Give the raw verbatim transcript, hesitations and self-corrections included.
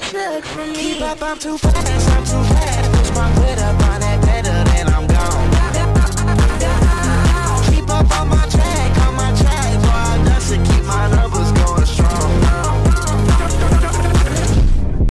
took from me. Keep up, I'm too fast, I'm too fast. Push my foot up on that pedal, then